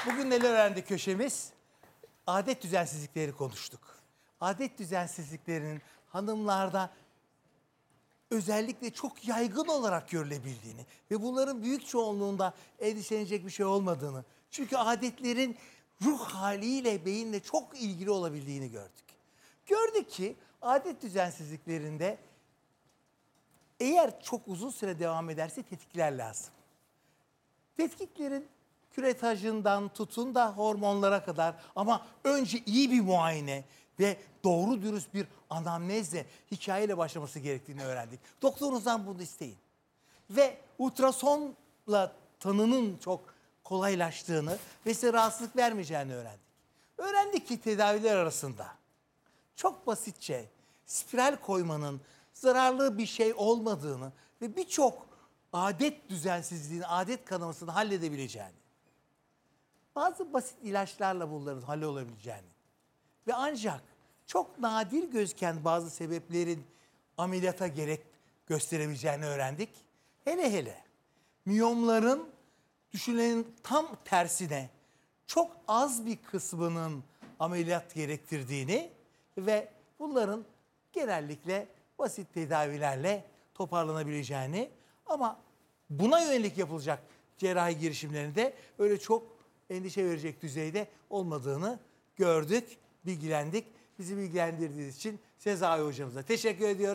Bugün neler öğrendik köşemiz? Adet düzensizlikleri konuştuk. Adet düzensizliklerinin hanımlarda özellikle çok yaygın olarak görülebildiğini ve bunların büyük çoğunluğunda endişelenecek bir şey olmadığını, çünkü adetlerin ruh haliyle, beyinle çok ilgili olabildiğini gördük. Gördük ki adet düzensizliklerinde eğer çok uzun süre devam ederse tetkikler lazım. Tetkiklerin küretajından tutun da hormonlara kadar, ama önce iyi bir muayene ve doğru dürüst bir anamnezle, hikayeyle başlaması gerektiğini öğrendik. Doktorunuzdan bunu isteyin. Ve ultrasonla tanının çok kolaylaştığını ve size rahatsızlık vermeyeceğini öğrendik. Öğrendik ki tedaviler arasında çok basitçe spiral koymanın zararlı bir şey olmadığını ve birçok adet düzensizliğini, adet kanamasını halledebileceğini, bazı basit ilaçlarla bunların hallolabileceğini ve ancak çok nadir gözüken bazı sebeplerin ameliyata gerek gösterebileceğini öğrendik. Hele hele miyomların düşünülenin tam tersine çok az bir kısmının ameliyat gerektirdiğini ve bunların genellikle basit tedavilerle toparlanabileceğini, ama buna yönelik yapılacak cerrahi girişimlerinde öyle çok endişe verecek düzeyde olmadığını gördük, bilgilendik. Bizi bilgilendirdiğiniz için Sezai hocamıza teşekkür ediyoruz.